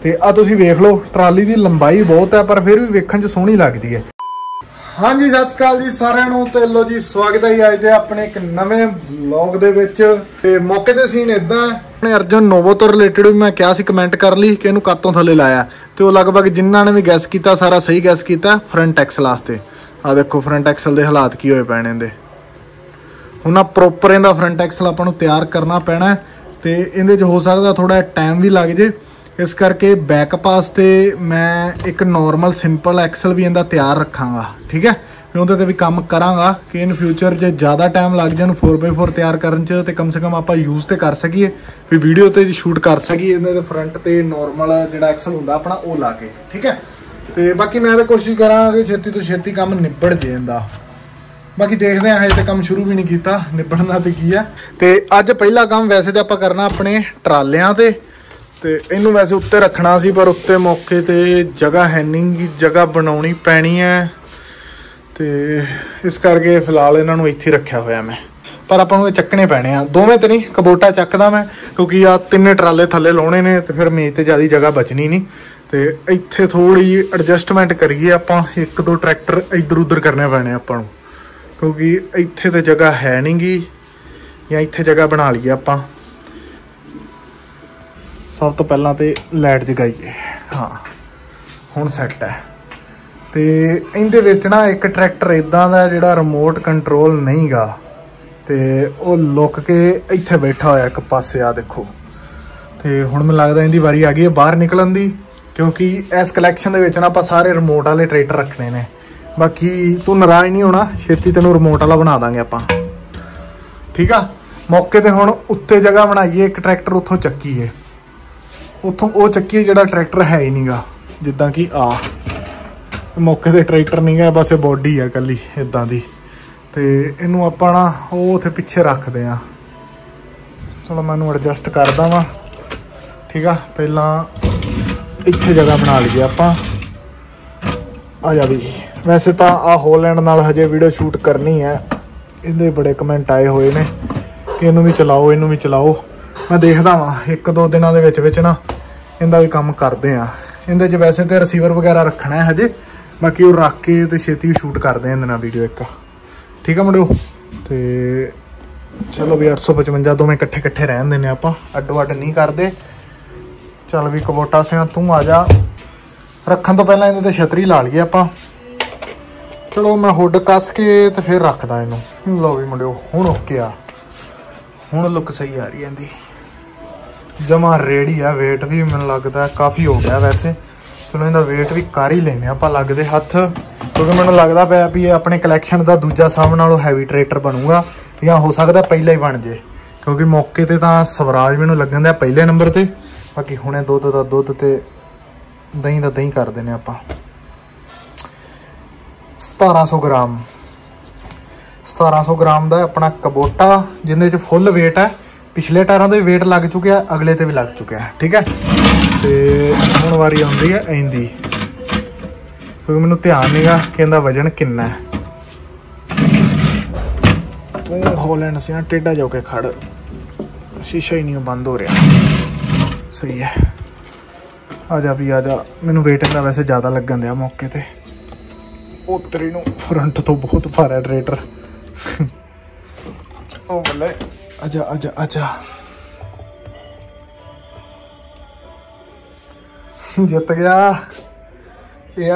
ਤੇ ਆ ਤੁਸੀਂ ਵੇਖ ਲਓ ਟਰਾਲੀ ਦੀ ਲੰਬਾਈ ਬਹੁਤ ਹੈ ਪਰ ਫਿਰ ਵੀ ਵੇਖਣ 'ਚ ਸੋਹਣੀ ਲੱਗਦੀ ਹੈ। ਹਾਂਜੀ ਸਤਿ ਸ਼੍ਰੀ ਅਕਾਲ ਜੀ ਸਾਰਿਆਂ ਨੂੰ ਤੇ ਲੋ ਜੀ ਸਵਾਗਤ ਹੈ ਜੀ ਅੱਜ ਦੇ ਆਪਣੇ ਇੱਕ ਨਵੇਂ ਵਲੌਗ ਦੇ ਵਿੱਚ। ਤੇ ਮੌਕੇ ਤੇ ਸੀਨ ਇਦਾਂ ਆਪਣੇ ਅਰਜਨ ਨੋਵੋ ਤੋਂ ਰਿਲੇਟਡ ਵੀ ਮੈਂ ਕਿਹਾ ਸੀ ਕਮੈਂਟ ਕਰ ਲਈ ਕਿ ਇਹਨੂੰ ਕਾਤੋਂ ਥੱਲੇ ਲਾਇਆ ਤੇ ਉਹ ਲਗਭਗ ਜਿਨ੍ਹਾਂ ਨੇ ਵੀ ਗੈਸ ਕੀਤਾ ਸਾਰਾ ਸਹੀ ਗੈਸ ਕੀਤਾ ਫਰੰਟ ਐਕਸਲ ਵਾਸਤੇ। ਆ ਦੇਖੋ ਫਰੰਟ ਐਕਸਲ ਦੇ ਹਾਲਾਤ ਕੀ ਹੋਏ ਪੈਣੇ ਇਹਦੇ। ਹੁਣ ਆ ਪ੍ਰੋਪਰ ਇਹਦਾ ਫਰੰਟ ਐਕਸਲ ਆਪਾਂ ਨੂੰ ਤਿਆਰ ਕਰਨਾ ਪੈਣਾ ਤੇ ਇਹਦੇ 'ਚ ਹੋ ਸਕਦਾ ਥੋੜਾ ਟਾਈਮ ਵੀ ਲੱਗ ਜੇ। इस करके बैकअप वास्ते मैं एक नॉर्मल सिंपल एक्सल भी इनका तैयार रखांगा। ठीक है मैं उहदे भी काम करांगा कि इन फ्यूचर जो ज़्यादा टाइम लग जाए 4x4 तैयार करन च ते कम से कम आप यूज़ तो कर सकीए भी वीडियो तो शूट कर सकीए इन्हें फ्रंट तो नॉर्मल जो एक्सल होंगे अपना वो ला के। ठीक है तो बाकी मैं तो कोशिश करा कि छेती तो छेती काम निबड़ जे इनका। बाकी देखते हैं हजे तो काम शुरू भी नहीं किया निबड़ना तो की है। तो अज पहला काम वैसे तो आप करना अपने ट्रालियां ते ਤੇ ਇਹਨੂੰ ਵੈਸੇ ਉੱਤੇ ਰੱਖਣਾ ਸੀ ਪਰ ਉੱਤੇ ਮੌਕੇ ਤੇ ਜਗ੍ਹਾ ਹੈ ਨਹੀਂ, ਜਗ੍ਹਾ ਬਣਾਉਣੀ ਪੈਣੀ ਹੈ ਤੇ ਇਸ ਕਰਕੇ ਫਿਲਹਾਲ ਇਹਨਾਂ ਨੂੰ ਇੱਥੇ ਰੱਖਿਆ ਹੋਇਆ ਮੈਂ। ਪਰ ਆਪਾਂ ਨੂੰ ਇਹ ਚੱਕਣੇ ਪੈਣੇ ਆ ਦੋਵੇਂ ਤੇ ਨਹੀਂ, ਕਬੋਟਾ ਚੱਕਦਾ ਮੈਂ ਕਿਉਂਕਿ ਆ ਤਿੰਨੇ ਟਰਾਲੇ ਥੱਲੇ ਲਾਉਣੇ ਨੇ ਤੇ ਫਿਰ ਮੇਜ਼ ਤੇ ਜ਼ਿਆਦਾ ਜਗ੍ਹਾ ਬਚਣੀ ਨਹੀਂ। ਤੇ ਇੱਥੇ ਥੋੜੀ ਐਡਜਸਟਮੈਂਟ ਕਰੀਏ ਆਪਾਂ, ਇੱਕ ਦੋ ਟਰੈਕਟਰ ਇੱਧਰ ਉੱਧਰ ਕਰਨੇ ਪੈਣੇ ਆਪਾਂ ਨੂੰ ਕਿਉਂਕਿ ਇੱਥੇ ਤੇ ਜਗ੍ਹਾ ਹੈ ਨਹੀਂ ਗੀ ਜਾਂ ਇੱਥੇ ਜਗ੍ਹਾ ਬਣਾ ਲਈਏ ਆਪਾਂ। सब तो पहला तो लाइट जगाइए, हाँ हुण सैट है। तो इहदे विच ना एक ट्रैक्टर इदां दा जिहड़ा रिमोट कंट्रोल नहीं गा ते वो लुक के इत्थे बैठा होया एक पासे। आ देखो तो हुण मैनूं लगदा इहदी वारी आ गई है बाहर निकलण दी क्योंकि इस कलैक्शन दे विच ना आपां सारे रिमोट वाले ट्रैक्टर रखने ने। बाकी तू नाराज़ नहीं होना, छेती तैनूं रिमोट वाला बना दांगे आपां। ठीक आ मौके ते हुण उत्ते जगह बनाईए एक ट्रैक्टर उत्थों चक्कीए उतों वो चक्की जो ट्रैक्टर है ही नहीं गा जिदा कि आ मौके ते ट्रैक्टर नहीं गा बस बॉडी है कली इदा की। तो इनू आप ना वो उत्थे पिछे रखते हैं। चलो मैं एडजस्ट करदा वा। ठीक है पहला इत्थे जगह बना लीए आप आ जा भी। वैसे तो आ होलैंड नाल हजे वीडियो शूट करनी है, इहदे बड़े कमेंट आए हुए ने कि इनू भी चलाओ इनू भी चलाओ। मैं देखदा वा एक दो दिनों के विच ना इनका भी काम करते हैं। इहदे च वैसे तो रिसीवर वगैरह रखना है हजे, बाकी वो रख के तो छेती शूट करते हैं इहदे वीडियो एक। ठीक है मुंडिओ तो चलो भी 855 दोवें कट्ठे कट्ठे रहन देने आप, अड्डो अड्ड नहीं करते। चल भी कबोटा सिंह तू आ जा। रखन तो पहला इन्हें छतरी ला लीए आप। चलो मैं हुड कस के तो फिर रखदा इनू। लो भी मुंडिओ हुण ओके आ, हुण लुक सही आ रही है इहदी जमा रेडी है। वेट भी मैनूं लगता है काफ़ी हो गया वैसे। चलो इहदा वेट भी कर ही लेने आपां लगदे हत्थ क्योंकि मैनूं लगदा पिया भी अपने कलैक्शन का दूजा सब नालों हैवी ट्रैक्टर बनूगा या हो सकता पहला ही बन जाए क्योंकि मौके ते तां स्वराज मैनूं लगन दिया पहले नंबर ते। बाकी हुणे दुध दा दुध ते दही दा दही कर देने आपां। 1700 ग्राम 1700 ग्राम का अपना कबोटा जिंदे च फुल वेट है। पिछले टायरों का भी वेट लग चुका है, अगले ते भी लग चुका है। ठीक है तो हुण वारी आउंदी है इंदी क्योंकि मैनूं ध्यान नहीं गा कि इहदा वजन कितना है। तू होलैंड से टेढ़ा जो के खड़, शीशा ही नहीं बंद हो रहा। सही है आ जा भी आ जा। मैनूं वेट इहदा वैसे ज़्यादा लगन दिया मौके ते। उतरी नूं फ्रंट तो बहुत भारा ट्रैक्टर। ओ बल्ले आजा आजा आजा जित गया। ये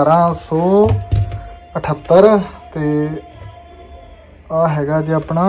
1878 ते आ हैगा जी अपना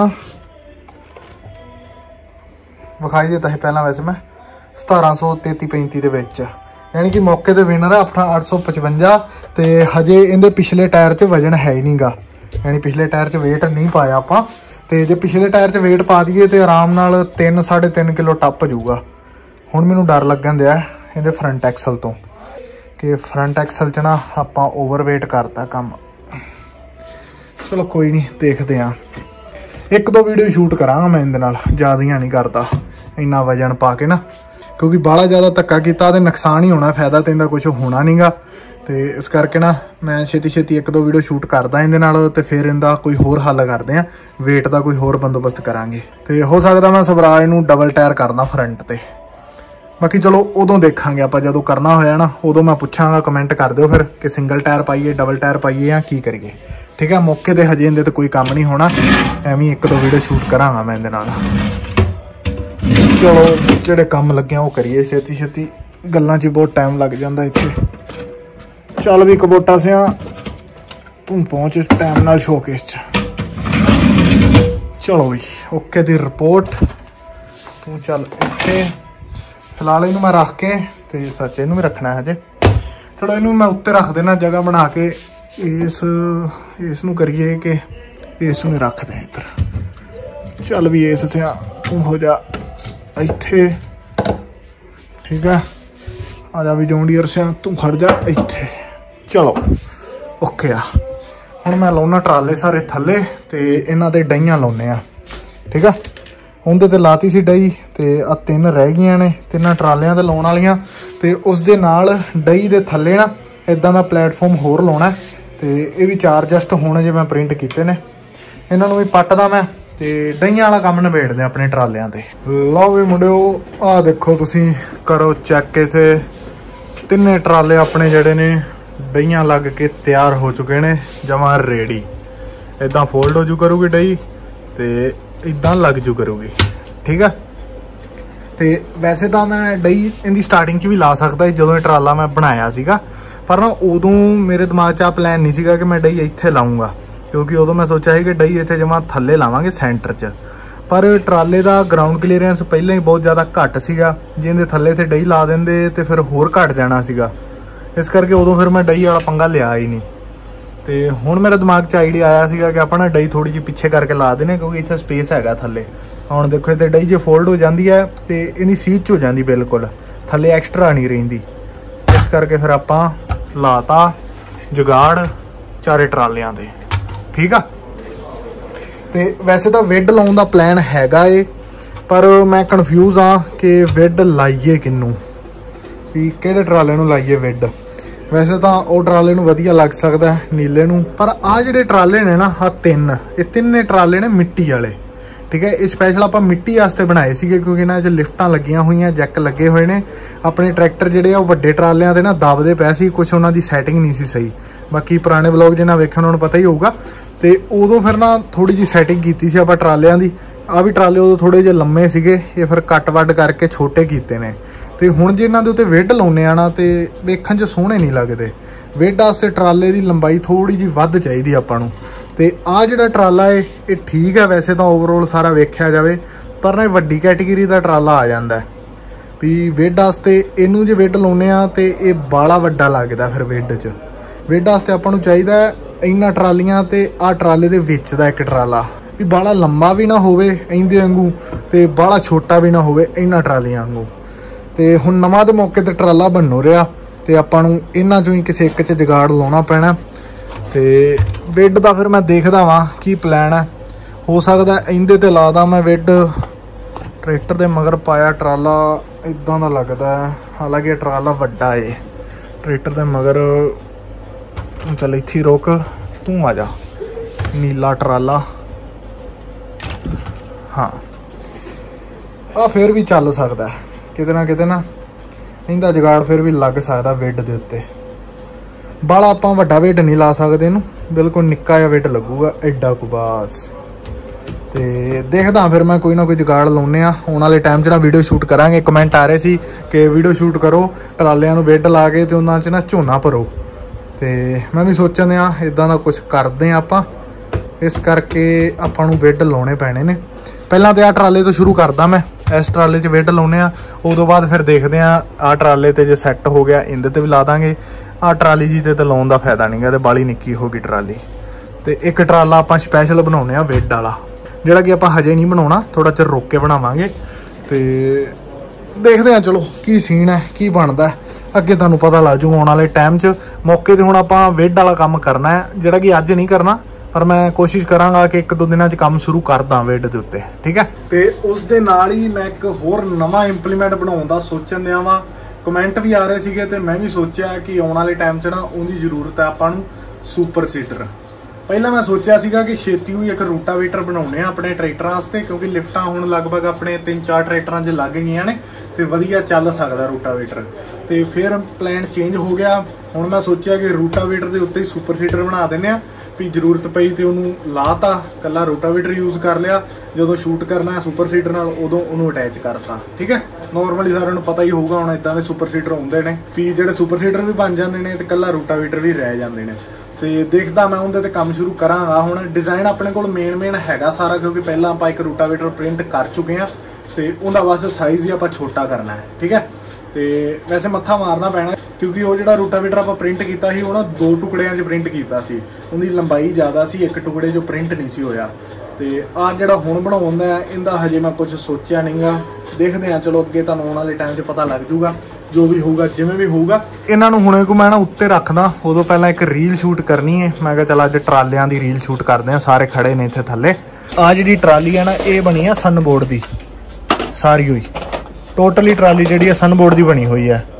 विखाई दिता है पहला वैसे मैं 1733-35 दे विच यानी कि मौके ते विनर है अपना 855। तो हजे इहदे पिछले टायर च वजन है ही नहीं गा यानी पिछले टायर च वेट नहीं पाया आपां। तो जो पिछले टायर च वेट पा दिए तो आराम नाल 3-3.5 किलो टप जूगा। हुण मैनूं डर लगन दिया इहदे फ्रंट एक्सल तो कि फ्रंट एक्सल च ना आपां ओवर वेट करता काम। चलो कोई नहीं देखते हैं, एक दो वीडियो शूट करांगा मैं इहदे नाल, ज़्यादा नहीं करता इन्ना वजन पा के ना क्योंकि बाला ज़्यादा धक्का किया तो नुकसान ही होना, फायदा तो इनका कुछ होना नहीं गा। तो इस करके ना मैं छेती छेती एक दो वीडियो शूट करदा इहदे नाल ते फिर इनका कोई होर हल करते हैं, वेट का कोई होर बंदोबस्त करांगे। तो हो सकता मैं स्वराज नूं डबल टायर करना फ्रंट ते, बाकी चलो उदों देखांगे आप जदों करना होया ना, उदों मैं पुछांगा, कमेंट कर दिओ फिर कि सिंगल टायर पाइए डबल टायर पाइए या की करिए। ठीक है, मौके ते हजे इहदे ते कोई काम नहीं होना, एवें एक दो वीडियो शूट करांगा मैं इहदे नाल। चलो जिहड़े काम लगे वो करिए छेती छेती, गल्लां 'च बहुत टाइम लग जांदा इत्थे। चल भी कबोटा सिया तू पहुंच टाइम नाल शोकेस च। चलो बी ओके दी रिपोर्ट, तू चल इत्थे। फिलहाल इनू मैं रख के ते सच इनू भी रखना है हजे। चलो इनू मैं उत्ते रख देना जगह बना के, इस नू करिए कि इस नू रख दें इधर। चल भी इस से तू हो जा इत्थे। ठीक है, आ जा भी जॉन्डियर से तू खड़ जा इत्थे। चलो ओके आ। हुण मैं लाउना ट्राले सारे थल्ले ते इन्हां ते डईयां लाउने आ। ठीक है, उहदे ते लाती सी डई ते आ 3 रह गईयां ने, 3 ट्रालियां ते लाउण वालियां। ते उस दे नाल डई दे थल्ले ना इदां दा प्लेटफॉर्म होर लाउणा ते ये भी 4 जस्ट होने जे मैं प्रिंट कीते ने। इन्हां नूं भी पट्टदा मैं ते डईयां वाला काम निबेड़दे अपने ट्रालियां ते। लो भी मुंडिओ आ देखो तुसीं करो चैक, इत्थे 3 ट्राले अपने जिहड़े ने डईयां लग के तैयार हो चुके ने, जमा रेडी। इदां फोल्ड हो जू करूगी डई ते इदां लग जू करूगी। ठीक है, तो वैसे तो मैं डई इनकी स्टार्टिंग च भी ला सकता जो ट्राला मैं बनाया सीगा, पर ना उदों मेरे दिमाग च आ प्लैन नहीं सीगा कि मैं डई इत्थे लाऊंगा, क्योंकि उदों मैं सोचा कि डई इत्थे जमा थल्ले लावांगे सेंटर च। पर ट्राले का ग्राउंड क्लीयरेंस पहले ही बहुत ज़्यादा घट सीगा, जिंदे थल्ले ते डई ला देंदे तो फिर होर घट जाना सीगा। इस करके उदों फिर मैं डई वाला पंगा लिया ही नहीं। तो हुण मेरे दिमाग च आइडिया आया सीगा कि अपना डई थोड़ी जी पिछे करके ला देने, क्योंकि इत्थे स्पेस हैगा थल्ले। हुण देखो इत्थे डई जो फोल्ड हो जाती है तो इहदी सीच हो जाती बिल्कुल, थल्ले एक्सट्रा नहीं रहिंदी। इस करके फिर आपां लाता जुगाड़ 4 ट्रालियां दे। ठीक है, तो वैसे तो विड लाउण दा प्लैन हैगा ए, पर मैं कन्फ्यूज़ हाँ कि विड लाइए किनू, भी किहड़े ट्राले नूं लाइए विड। वैसे तो वो ट्राले नूं वधिया लग सकता है नीले नूं, पर आ जिहड़े ट्राले ने ना आ 3 ये 3 ट्राले ने मिट्टी वाले। ठीक है, ये स्पैशल आप मिट्टी वास्ते बनाए सीगे, क्योंकि इन्हां च लिफ्टां लगियां हुई, जैक लगे हुए ने। अपने ट्रैक्टर जिहड़े आ वड्डे ट्रालियां ते ना दबदे पए सी, कुछ उन्हां दी सैटिंग नहीं सी सही। बाकी पुराने व्लॉग जिन्हां वेखे उन्हां नूं पता ही होऊगा। तो उदों फिर ना थोड़ी जी सैटिंग कीती सी आपां ट्रालियां दी। आ भी ट्राले उदों थोड़े जे लम्मे सीगे, ये फिर कट वड करके छोटे कीते ने। तो हुण जे इन्हां दे उत्ते विड लाउने आ ना तो वेखण च सोहणे नहीं लगदे। विड वास्ते ट्राले की लंबाई थोड़ी जी वध चाहीदी आपां नूं। ते आ जिहड़ा ट्राला है ये ठीक है, वैसे तो ओवरऑल सारा वेख्या जाए, पर ना वड्डी कैटेगरी का ट्राला आ जाता है भी विड वास्ते। इनू जे विड लाउने आ तो ये बाला वड्डा लगदा फिर विड च। विड वास्ते आपां नूं चाहीदा इन्हां ट्रालियां ते आ ट्राले दे विच दा एक ट्राला भी बाला लंबा भी ना होवे इहदे वांगू ते बाला छोटा भी ना होवे इन्हां ट्रालियां वांगू। तो हुण नवां दे मौके ते ट्राला बन रहा, तो आपां नूं इन्हां चों ही किसी एक च जुगाड़ लाउणा पैना। तो विड का फिर मैं देखदा वां की प्लैन है, हो सकदा इहदे ते ला दा मैं विड। ट्रैक्टर के मगर पाया ट्राला इदां दा लगदा है, हालांकि ट्राला वड्डा है। ट्रैक्टर के मगर तू चल इत्थे ही रोक, तू आ जा। नीला ट्राला, हाँ आ फिर भी चल सकता है किते ना इहदा जुगाड़ फिर भी लग सकता विड दे उत्ते। बाला आपां वड्डा विड नहीं ला सकते इनू, बिल्कुल निक्का जिहा विड लगूगा एडा कु बस। तो देखदा फिर मैं कोई ना कोई जुगाड़ लाउने आ। आने वाले टाइम च ना वीडियो शूट करांगे। कमेंट आ रहे सी कि वीडियो शूट करो ट्रालियां नूं विड ला के ते उन्हां च ना झोना भरो। तो मैं भी सोचने इदां दा कुछ करदे आपां, इस करके आपां नूं विड लाउणे पैणे ने। पहलां तो आ ट्राले तो शुरू करदा मैं, इस ट्राले च विड लाउने आ, उदों बाद फिर देखते हैं आ ट्राले ते जे सैट हो गया इंदे ते भी ला दांगे। आ ट्राली जी ते लाउण दा फायदा नहीं गा, ते बाली निक्की होगी ट्राली। तो एक ट्राला आपां स्पैशल बनाउने आ विड वाला, जिहड़ा कि आपां हजे नहीं बनाउणा, थोड़ा चिर रोक के बनावांगे। तो देखते हैं चलो की सीन है की बनता है, अगे तुहानूं पता लग जू आने वाले टाइम च। मौके ते हुण आपां विड वाला काम करना है, जिहड़ा कि अज नहीं करना, पर मैं कोशिश करांगा कि 1-2 दिनों काम शुरू कर दा विड दे उत्ते। ठीक है, तो उस दे नाल ही मैं एक होर नवां इंप्लीमेंट बनाउण दा सोचण दिया वां। कमेंट भी आ रहे सीगे ते मैं भी सोचा कि आने वाले टाइम च ना उहदी जरूरत है आपां नूं सुपर सीडर। पहला मैं सोचा सीगा कि छेती हुई एक रूटावीटर बनाउने अपने ट्रैक्टर वास्ते, क्योंकि लिफ्टां हुण लगभग अपने 3-4 ट्रैक्टरां 'च लग गईयां ने। ਤੇ ਵਧੀਆ ਚੱਲ ਸਕਦਾ ਰੂਟਾਵੇਟਰ। ਤੇ ਫਿਰ ਪਲਾਨ ਚੇਂਜ ਹੋ ਗਿਆ। ਹੁਣ ਮੈਂ ਸੋਚਿਆ ਕਿ ਰੂਟਾਵੇਟਰ ਦੇ ਉੱਤੇ ਹੀ ਸੁਪਰ ਸੀਡਰ ਬਣਾ ਦਿੰਦੇ ਆ, ਵੀ ਜ਼ਰੂਰਤ ਪਈ ਤੇ ਉਹਨੂੰ ਲਾਤਾ, ਕੱਲਾ ਰੂਟਾਵੇਟਰ ਯੂਜ਼ ਕਰ ਲਿਆ, ਜਦੋਂ ਸ਼ੂਟ ਕਰਨਾ ਹੈ ਸੁਪਰ ਸੀਡਰ ਨਾਲ ਉਦੋਂ ਉਹਨੂੰ ਅਟੈਚ ਕਰਤਾ। ਠੀਕ ਹੈ, ਨੋਰਮਲੀ ਸਾਰਿਆਂ ਨੂੰ ਪਤਾ ਹੀ ਹੋਊਗਾ ਹੁਣ ਇਦਾਂ ਦੇ ਸੁਪਰ ਸੀਡਰ ਹੁੰਦੇ ਨੇ ਵੀ ਜਿਹੜੇ ਸੁਪਰ ਸੀਡਰ ਵੀ ਬਣ ਜਾਂਦੇ ਨੇ ਤੇ ਕੱਲਾ ਰੂਟਾਵੇਟਰ ਵੀ ਰਹਿ ਜਾਂਦੇ ਨੇ। ਤੇ ਦੇਖਦਾ ਮੈਂ ਉਹਦੇ ਤੇ ਕੰਮ ਸ਼ੁਰੂ ਕਰਾਂਗਾ। ਹੁਣ ਡਿਜ਼ਾਈਨ ਆਪਣੇ ਕੋਲ ਮੇਨ ਹੈਗਾ ਸਾਰਾ, ਕਿਉਂਕਿ ਪਹਿਲਾਂ ਆਪਾਂ ਇੱਕ ਰੂਟਾਵੇਟਰ ਪ੍ਰਿੰਟ ਕਰ ਚੁੱਕੇ ਹਾਂ ਤੇ ਉਹਦਾ ਬਸ ਸਾਈਜ਼ ਹੀ ਆਪਾਂ ਛੋਟਾ ਕਰਨਾ ਹੈ। ਠੀਕ ਹੈ, ਤੇ ਵੈਸੇ ਮੱਥਾ ਮਾਰਨਾ ਪੈਣਾ ਕਿਉਂਕਿ ਉਹ ਜਿਹੜਾ ਰੂਟਾਵੇਟਰ ਆਪਾਂ ਪ੍ਰਿੰਟ ਕੀਤਾ ਸੀ ਉਹ ਨਾ 2 ਟੁਕੜਿਆਂ 'ਚ ਪ੍ਰਿੰਟ ਕੀਤਾ ਸੀ, ਉਹਦੀ ਲੰਬਾਈ ਜ਼ਿਆਦਾ ਸੀ, ਇੱਕ ਟੁਕੜੇ 'ਚ ਪ੍ਰਿੰਟ ਨਹੀਂ ਸੀ ਹੋਇਆ। ਤੇ ਆਹ ਜਿਹੜਾ ਹੁਣ ਬਣਾਉਂਦਾ ਇਹਦਾ ਹਜੇ ਮੈਂ ਕੁਝ ਸੋਚਿਆ ਨਹੀਂਗਾ, ਦੇਖਦੇ ਹਾਂ, ਚਲੋ ਅੱਗੇ ਤੁਹਾਨੂੰ ਆਉਣ ਵਾਲੇ ਟਾਈਮ 'ਚ ਪਤਾ ਲੱਗ ਜੂਗਾ, ਜੋ ਵੀ ਹੋਊਗਾ ਜਿਵੇਂ ਵੀ ਹੋਊਗਾ। ਇਹਨਾਂ ਨੂੰ ਹੁਣੇ ਕੋ ਮੈਂ ਨਾ ਉੱਤੇ ਰੱਖਦਾ, ਉਦੋਂ ਪਹਿਲਾਂ ਇੱਕ ਰੀਲ ਸ਼ੂਟ ਕਰਨੀ ਹੈ। ਮੈਂ ਕਿਹਾ ਚੱਲ ਅੱਜ ਟਰਾਲਿਆਂ ਦੀ ਰੀਲ ਸ਼ੂਟ ਕਰਦੇ ਹਾਂ, ਸਾਰੇ ਖੜੇ ਨੇ ਇੱਥੇ ਥੱਲੇ। ਆਹ ਜਿਹੜੀ ਟਰਾਲੀ ਹੈ ਨਾ ਇਹ ਬਣੀ ਆ ਸਨਬੋਰਡ ਦੀ ਸਾਰੀ ਹੋਈ, ਟੋਟਲੀ ਟਰਾਲੀ ਜਿਹੜੀ ਹੈ ਸਨਬੋਰਡ ਦੀ ਬਣੀ ਹੋਈ ਹੈ।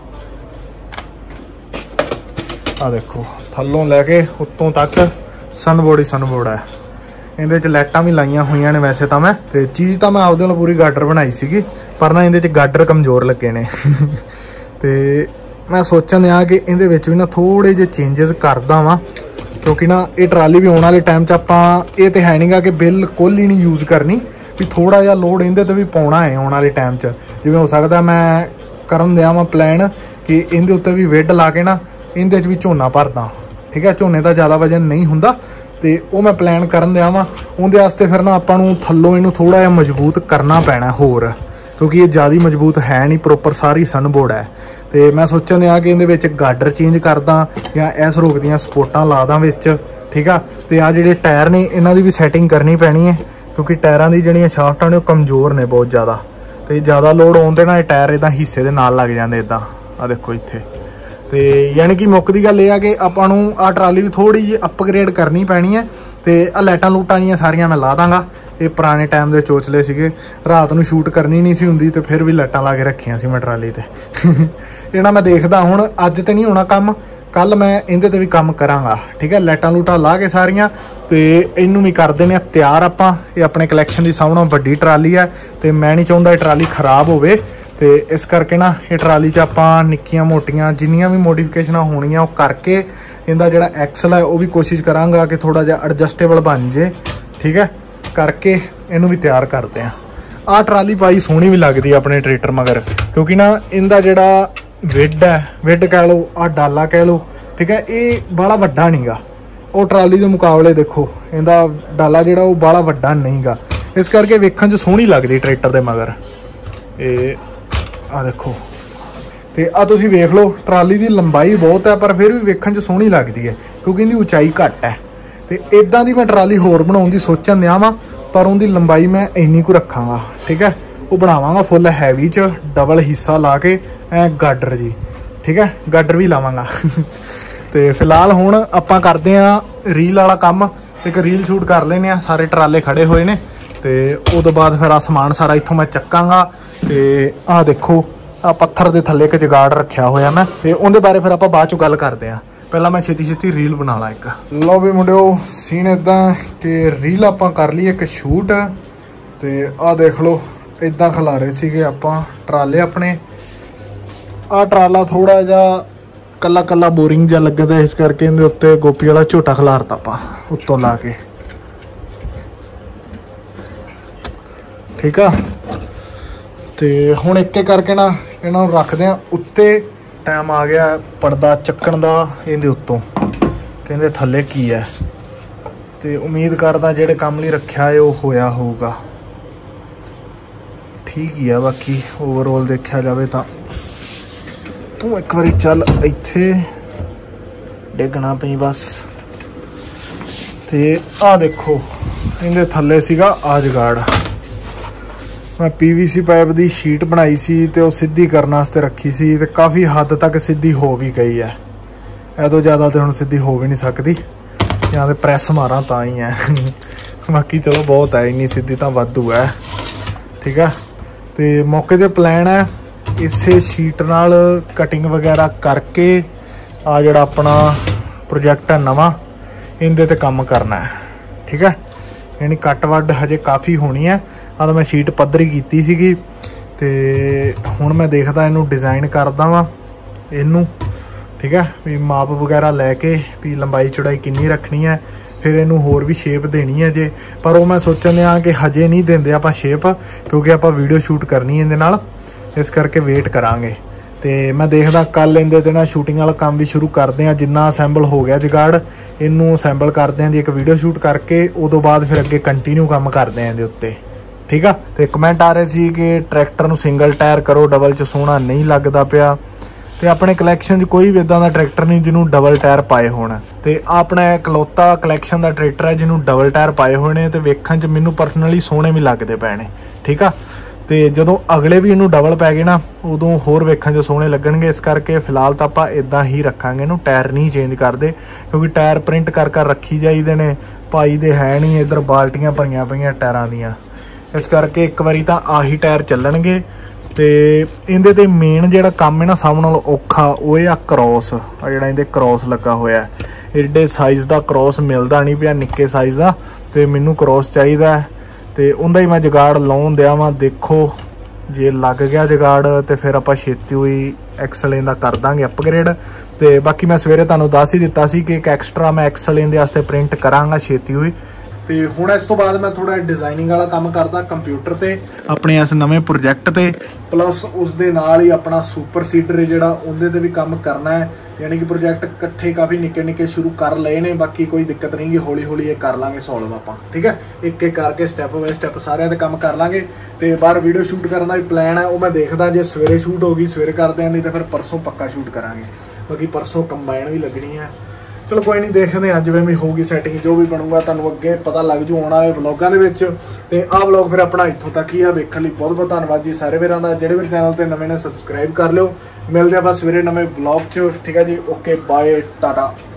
ਆ ਦੇਖੋ ਥੱਲੋਂ ਲੈ ਕੇ ਉੱਤੋਂ ਤੱਕ ਸਨਬੋਰਡ ਹੀ ਸਨਬੋਰਡ ਹੈ। ਇਹਦੇ 'ਚ ਲਾਈਟਾਂ ਵੀ ਲਾਈਆਂ ਹੋਈਆਂ ਨੇ ਵੈਸੇ ਤਾਂ ਮੈਂ, ਤੇ ਚੀਜ਼ ਤਾਂ ਮੈਂ ਆਪਦੇ ਨਾਲ ਪੂਰੀ ਗਾਡਰ ਬਣਾਈ ਸੀਗੀ, ਪਰ ਨਾ ਇਹਦੇ 'ਚ ਗਾਡਰ ਕਮਜ਼ੋਰ ਲੱਗੇ ਨੇ ਤੇ ਮੈਂ ਸੋਚਣ ਦਿਆਂ ਕਿ ਇਹਦੇ ਵਿੱਚ ਵੀ ਨਾ ਥੋੜੇ ਜਿਹੇ ਚੇਂਜਸ ਕਰਦਾ ਵਾਂ, ਕਿਉਂਕਿ ਨਾ ਇਹ ਟਰਾਲੀ ਵੀ ਆਉਣ ਵਾਲੇ ਟਾਈਮ 'ਚ ਆਪਾਂ ਇਹ ਤੇ ਹੈ ਨਹੀਂਗਾ ਕਿ ਬਿਲਕੁਲ ਹੀ ਨਹੀਂ ਯੂਜ਼ ਕਰਨੀ, ਵੀ ਥੋੜਾ ਜਿਹਾ ਲੋਡ ਇਹਦੇ ਤੇ ਵੀ ਪਾਉਣਾ ਹੈ ਆਉਣ ਵਾਲੇ ਟਾਈਮ 'ਚ। ਜਿਵੇਂ ਹੋ ਸਕਦਾ ਮੈਂ ਕਰਨ ਦਿਆਂ ਵਾਂ ਪਲਾਨ ਕਿ ਇਹਦੇ ਉੱਤੇ ਵੀ ਵਿੱਡ ਲਾ ਕੇ ਨਾ ਇਹਦੇ 'ਚ ਵੀ ਝੋਨਾ ਭਰਦਾ। ਠੀਕ ਹੈ, ਝੋਨੇ ਦਾ ਜ਼ਿਆਦਾ ਵਜਨ ਨਹੀਂ ਹੁੰਦਾ ਤੇ ਉਹ ਮੈਂ ਪਲਾਨ ਕਰਨ ਦਿਆਂ ਵਾਂ। ਉਹਦੇ ਵਾਸਤੇ ਫਿਰ ਨਾ ਆਪਾਂ ਨੂੰ ਥੱਲੋਂ ਇਹਨੂੰ ਥੋੜਾ ਜਿਹਾ ਮਜ਼ਬੂਤ ਕਰਨਾ ਪੈਣਾ ਹੋਰ, ਕਿਉਂਕਿ ਇਹ ਜ਼ਿਆਦਾ ਮਜ਼ਬੂਤ ਹੈ ਨਹੀਂ, ਪ੍ਰੋਪਰ ਸਾਰੀ ਸਨਬੋਰਡ ਹੈ। ਤੇ ਮੈਂ ਸੋਚਣ ਦਿਆਂ ਕਿ ਇਹਦੇ ਵਿੱਚ ਗਾਡਰ ਚੇਂਜ ਕਰਦਾ ਜਾਂ ਇਸ ਰੋਕ ਦੀਆਂ ਸਪੋਰਟਾਂ ਲਾ ਦਾਂ ਵਿੱਚ। ਠੀਕ ਆ, ਤੇ ਆ ਜਿਹੜੇ ਟਾਇਰ ਨੇ ਇਹਨਾਂ ਦੀ ਵੀ ਸੈਟਿੰਗ ਕਰਨੀ ਪੈਣੀ ਹੈ, ਕਿਉਂਕਿ ਟਾਇਰਾਂ ਦੀ ਜਿਹੜੀਆਂ ਸ਼ਾਫਟਾਂ ਨੇ ਉਹ ਕਮਜ਼ੋਰ ਨੇ ਬਹੁਤ ਜ਼ਿਆਦਾ, ਤੇ ਜ਼ਿਆਦਾ ਲੋਡ ਆਉਣ ਤੇ ਨਾ ਇਹ ਟਾਇਰ ਇਦਾਂ ਹਿੱਸੇ ਦੇ ਨਾਲ ਲੱਗ ਜਾਂਦੇ ਇਦਾਂ। ਆ ਦੇਖੋ ਇੱਥੇ, ਤੇ ਯਾਨੀ ਕਿ ਮੁੱਕ ਦੀ ਗੱਲ ਇਹ ਆ ਕਿ ਆਪਾਂ ਨੂੰ ਆਹ ਟਰਾਲੀ ਵੀ ਥੋੜੀ ਜਿਹੀ ਅਪਗ੍ਰੇਡ ਕਰਨੀ ਪੈਣੀ ਹੈ। ਤੇ ਆ ਲਾਈਟਾਂ ਲੂਟਾਂ ਜੀਆਂ ਸਾਰੀਆਂ ਮੈਂ ਲਾ ਦਾਂਗਾ, ਇਹ ਪੁਰਾਣੇ ਟਾਈਮ ਦੇ ਚੋਚਲੇ ਸੀਗੇ, ਰਾਤ ਨੂੰ ਸ਼ੂਟ ਕਰਨੀ ਨਹੀਂ ਸੀ ਹੁੰਦੀ ਤੇ ਫਿਰ ਵੀ ਲਾਈਟਾਂ ਲਾ ਕੇ ਰੱਖੀਆਂ ਸੀ ਮੈਂ ਟਰਾਲੀ ਤੇ ਇਹ ਨਾ ਮੈਂ ਦੇਖਦਾ ਹੁਣ, ਅੱਜ ਤੇ ਨਹੀਂ ਹੋਣਾ ਕੰਮ, ਕੱਲ ਮੈਂ ਇਹਦੇ ਤੇ ਵੀ ਕੰਮ ਕਰਾਂਗਾ। ਠੀਕ ਹੈ, ਲਾਈਟਾਂ ਲੂਟਾਂ ਲਾ ਕੇ ਸਾਰੀਆਂ ਤੇ ਇਹਨੂੰ ਵੀ ਕਰ ਦਿੰਦੇ ਆ ਤਿਆਰ ਆਪਾਂ। ਇਹ ਆਪਣੇ ਕਲੈਕਸ਼ਨ ਦੀ ਸਭ ਨਾਲੋਂ ਵੱਡੀ ਟਰਾਲੀ ਹੈ ਤੇ ਮੈਂ ਨਹੀਂ ਚਾਹੁੰਦਾ ਇਹ ਟਰਾਲੀ ਖਰਾਬ ਹੋਵੇ, ਤੇ ਇਸ ਕਰਕੇ ਨਾ ਇਹ ਟਰਾਲੀ 'ਚ ਆਪਾਂ ਨਿੱਕੀਆਂ ਮੋਟੀਆਂ ਜਿੰਨੀਆਂ ਵੀ ਮੋਡੀਫਿਕੇਸ਼ਨਾਂ ਹੋਣੀਆਂ ਉਹ ਕਰਕੇ ਇਹਦਾ ਜਿਹੜਾ ਐਕਸਲ ਹੈ ਉਹ ਵੀ ਕੋਸ਼ਿਸ਼ ਕਰਾਂਗਾ ਕਿ ਥੋੜਾ ਜਿਹਾ ਐਡਜਸਟੇਬਲ ਬਣ ਜੇ। ਠੀਕ ਹੈ, ਕਰਕੇ ਇਹਨੂੰ ਵੀ ਤਿਆਰ ਕਰਦੇ ਆ। ਆਹ ਟਰਾਲੀ ਪਾਈ ਸੋਹਣੀ ਵੀ ਲੱਗਦੀ ਆਪਣੇ ਟਰੈਕਟਰ ਮਗਰ, ਕਿਉਂਕਿ ਨਾ ਇਹਦਾ ਜਿਹੜਾ ਵਿੱਡ ਹੈ, ਵਿੱਡ ਕਹਿ ਲਓ, ਆਹ ਡਾਲਾ ਕਹਿ ਲਓ। ਠੀਕ ਹੈ, ਇਹ ਬਾਹਲਾ ਵੱਡਾ ਨਹੀਂਗਾ, ਉਹ ਟਰਾਲੀ ਦੇ ਮੁਕਾਬਲੇ ਦੇਖੋ ਇਹਦਾ ਡਾਲਾ ਜਿਹੜਾ ਉਹ ਬਾਹਲਾ ਵੱਡਾ ਨਹੀਂਗਾ, ਇਸ ਕਰਕੇ ਵੇਖਣ 'ਚ ਸੋਹਣੀ ਲੱਗਦੀ ਟਰੈਕਟਰ ਦੇ ਮਗਰ। ਇਹ ਆ ਦੇਖੋ, ਤੇ ਆ ਤੁਸੀਂ ਵੇਖ ਲਓ ਟਰਾਲੀ ਦੀ ਲੰਬਾਈ ਬਹੁਤ ਹੈ ਪਰ ਫਿਰ ਵੀ ਵੇਖਣ 'ਚ ਸੋਹਣੀ ਲੱਗਦੀ ਹੈ ਕਿਉਂਕਿ ਇਹਦੀ ਉਚਾਈ ਘੱਟ ਹੈ। ਤੇ ਇਦਾਂ ਦੀ ਮੈਂ ਟਰਾਲੀ ਹੋਰ ਬਣਾਉਣ ਦੀ ਸੋਚਣ ਦਿਆਂ ਵਾਂ, ਪਰ ਉਹਦੀ ਲੰਬਾਈ ਮੈਂ ਇੰਨੀ ਕੁ ਰੱਖਾਂਗਾ। ਠੀਕ ਹੈ, ਉਹ ਬਣਾਵਾਂਗਾ ਫੁੱਲ ਹੈਵੀ 'ਚ ਡਬਲ ਹਿੱਸਾ ਲਾ ਕੇ ਐ ਗਾਡਰ ਜੀ। ਠੀਕ ਹੈ, ਗਾਡਰ ਵੀ ਲਾਵਾਂਗਾ ਤੇ ਫਿਲਹਾਲ ਹੁਣ ਆਪਾਂ ਕਰਦੇ ਆਂ ਰੀਲ ਵਾਲਾ ਕੰਮ, ਇੱਕ ਰੀਲ ਸ਼ੂਟ ਕਰ ਲੈਨੇ ਆ। ਸਾਰੇ ਟਰਾਲੇ ਖੜੇ ਹੋਏ ਨੇ ਤੇ ਉਹਦੇ ਬਾਅਦ ਫਿਰ ਆ ਸਮਾਨ ਸਾਰਾ ਇੱਥੋਂ ਮੈਂ ਚੱਕਾਂਗਾ। ਤੇ ਆਹ ਦੇਖੋ ਆ ਪੱਥਰ ਦੇ ਥੱਲੇ ਇੱਕ ਜਗਾੜ ਰੱਖਿਆ ਹੋਇਆ ਮੈਂ, ਤੇ ਉਹਦੇ ਬਾਰੇ ਫਿਰ ਆਪਾਂ ਬਾਅਦ 'ਚੋਂ ਗੱਲ ਕਰਦੇ ਆਂ। ਪਹਿਲਾਂ ਮੈਂ ਛੇਤੀ ਰੀਲ ਬਣਾ ਲਾ ਇੱਕ। ਲਓ ਵੀ ਮੁੰਡਿਓ, ਸੀਨ ਇਦਾਂ ਕਿ ਰੀਲ ਆਪਾਂ ਕਰ ਲਈ ਇੱਕ ਸ਼ੂਟ, ਤੇ ਆਹ ਦੇਖ ਲਓ ਇਦਾਂ ਖਿਲਾਰੇ ਸੀਗੇ ਆਪਾਂ ਟਰਾਲੇ ਆਪਣੇ। ਆਹ ਟਰਾਲਾ ਥੋੜਾ ਜਿਹਾ ਕੱਲਾ ਬੋਰਿੰਗ ਜਿਹਾ ਲੱਗਦਾ, ਇਸ ਕਰਕੇ ਇਹਦੇ ਉੱਤੇ ਗੋਪੀ ਵਾਲਾ ਝੋਟਾ ਖਿਲਾਰਤਾ ਆਪਾਂ ਉੱਤੋਂ ਲਾ ਕੇ। ਠੀਕ ਆ, ਤੇ ਹੁਣ ਇੱਕ ਇੱਕ ਕਰਕੇ ਨਾ ਇਹਨਾਂ ਨੂੰ ਰੱਖਦੇ ਆ ਉੱਤੇ। ਟਾਈਮ ਆ ਗਿਆ ਪਰਦਾ ਚੱਕਣ ਦਾ ਇਹਦੇ ਉੱਤੋਂ, ਕਹਿੰਦੇ ਥੱਲੇ ਕੀ ਹੈ, ਤੇ ਉਮੀਦ ਕਰਦਾ ਜਿਹੜੇ ਕੰਮ ਲਈ ਰੱਖਿਆ ਹੈ ਉਹ ਹੋਇਆ ਹੋਊਗਾ। ਠੀਕ ਹੀ ਆ, ਬਾਕੀ ਓਵਰਆਲ ਦੇਖਿਆ ਜਾਵੇ ਤਾਂ। ਤੂੰ ਇੱਕ ਵਾਰੀ ਚੱਲ, ਇੱਥੇ ਡਿੱਗਣਾ ਪਈ ਬਸ। ਤੇ ਆਹ ਦੇਖੋ ਇਹਦੇ ਥੱਲੇ ਸੀਗਾ ਆ ਜਗਾੜ, ਮੈਂ PVC ਪਾਈਪ ਦੀ ਸ਼ੀਟ ਬਣਾਈ ਸੀ ਤੇ ਉਹ ਸਿੱਧੀ ਕਰਨ ਵਾਸਤੇ ਰੱਖੀ ਸੀ, ਤੇ ਕਾਫੀ ਹੱਦ ਤੱਕ ਸਿੱਧੀ ਹੋ ਵੀ ਗਈ ਹੈ। ਇਹ ਤੋਂ ਜ਼ਿਆਦਾ ਤੇ ਹੁਣ ਸਿੱਧੀ ਹੋ ਵੀ ਨਹੀਂ ਸਕਦੀ, ਜਾਂ ਤੇ ਪ੍ਰੈਸ ਮਾਰਾਂ ਤਾਂ ਹੀ ਹੈ ਬਾਕੀ ਚਲੋ ਬਹੁਤ ਹੈ, ਇੰਨੀ ਸਿੱਧੀ ਤਾਂ ਵਾਧੂ ਹੈ। ਠੀਕ ਹੈ, ਤੇ ਮੌਕੇ ਤੇ ਪਲਾਨ ਹੈ ਇਸੇ ਸ਼ੀਟ ਨਾਲ ਕਟਿੰਗ ਵਗੈਰਾ ਕਰਕੇ ਆ ਜਿਹੜਾ ਆਪਣਾ ਪ੍ਰੋਜੈਕਟ ਹੈ ਨਵਾਂ, ਇਹਦੇ ਤੇ ਕੰਮ ਕਰਨਾ ਹੈ। ਠੀਕ ਹੈ, ਯਾਨੀ ਕੱਟ ਵੱਡ ਹਜੇ ਕਾਫੀ ਹੋਣੀ ਹੈ। ਆ ਤਾਂ ਮੈਂ ਸ਼ੀਟ ਪੱਧਰੀ ਕੀਤੀ ਸੀਗੀ हुण मैं देखदा इनू डिज़ाइन करदा वां इनू, ठीक है भी माप वगैरह लैके भी लंबाई चौड़ाई किन्नी रखनी है, फिर इनू होर भी शेप देनी है जे। पर वो मैं सोचन दिया कि हजे नहीं देंदे आपां शेप, क्योंकि आपां वीडियो शूट करनी है इहदे नाल, इस करके वेट करांगे। तो मैं देखदा कल इहदे ते ना शूटिंग वाला काम भी शुरू करते हैं। जिन्ना असैंबल हो गया जुगाड़ इनू असैंबल करते हैं, एक वीडियो शूट करके उदों बाद फिर अगे कंटीन्यू काम करते हैं इहदे उत्ते, ठीक है। तो कमेंट आ रहे सी कि ट्रैक्टर नू सिंगल टायर करो, डबल च सोहना नहीं लगता पिया। तो अपने कलैक्शन च कोई भी इदां दा ट्रैक्टर नहीं जिन्होंने डबल टायर पाए होण। तो अपना इकलौता कलैक्शन का ट्रैक्टर है जिन्होंने डबल टायर पाए हुए ने, तो वेखण च मैनू परसनली सोहणे भी लगते पे ने, ठीक आ। तो जदों अगले भी इनू डबल पै गए ना उदों होर वेखण च सोहणे लगणगे। इस करके फिलहाल तो आपां इदां ही रखांगे, इनू टायर नहीं चेंज करते, क्योंकि टायर प्रिंट कर रखी जाइदे ने, पाई दे है नहीं। इधर बाल्टियां भरियां पईयां टायरां दियां, इस करके एक बारी तां आही टायर चलणगे। तो इहदे ते मेन जिहड़ा काम है ना सब नालों औखा वो है क्रॉस, आ जिहड़ा इहदे क्रॉस लगा होया। एडे साइज़ का क्रॉस मिलता नहीं पिया, निक्के साइज़ का, तो मैनू क्रॉस चाहिए। तो उनका ही मैं जुगाड़ लाउण दिया वां। देखो जे लग गया जुगाड़ तो फिर आपां छेती हुई एक्सल इहदा कर दांगे अपग्रेड। तो बाकी मैं सवेरे तुहानूं दस ही दिता सी कि एक एक्सट्रा मैं एक्सल इहदे वास्ते प्रिंट करांगा छेती हुई। तो हुण इस तो बाद मैं थोड़ा डिजाइनिंग वाला काम करदा कंप्यूटर ते अपने इस नवे प्रोजैक्ट ते, प्लस उस दे नाल ही अपना सुपर सीडर जिहड़ा उहदे ते भी काम करना है। यानी कि प्रोजैक्ट इकट्ठे काफ़ी निक्के निक्के शुरू कर लए ने, बाकी कोई दिक्कत नहीं गी, हौली हौली ये कर लांगे सॉल्व आपां, ठीक है। एक एक करके स्टैप बाय स्टैप सारे ते काम कर लांगे। तो बाहर वीडियो शूट करने का भी प्लान है, वो मैं देखदा जे सवेरे शूट होगी सवेरे करते हैं, नहीं तो फिर परसों पक्का शूट करांगे। बाकी परसों कंबाइन भी लगनी है। चलो कोई नहीं, देखते हैं जिवें भी होगी सैटिंग, जो भी बनूगा तुहानूं अगे पता लग जू आने वाले व्लॉगां दे विच। ते आ व्लॉग फिर अपना इत्थों तक ही है। वेखण लई बहुत बहुत धन्नवाद जी सारे वीरां दा। जिहड़े भी चैनल ते नवे ने सबसक्राइब कर लिओ। मिलदे आ बस सवेरे नवे व्लॉग च, ठीक है जी। Okay bye, Tata.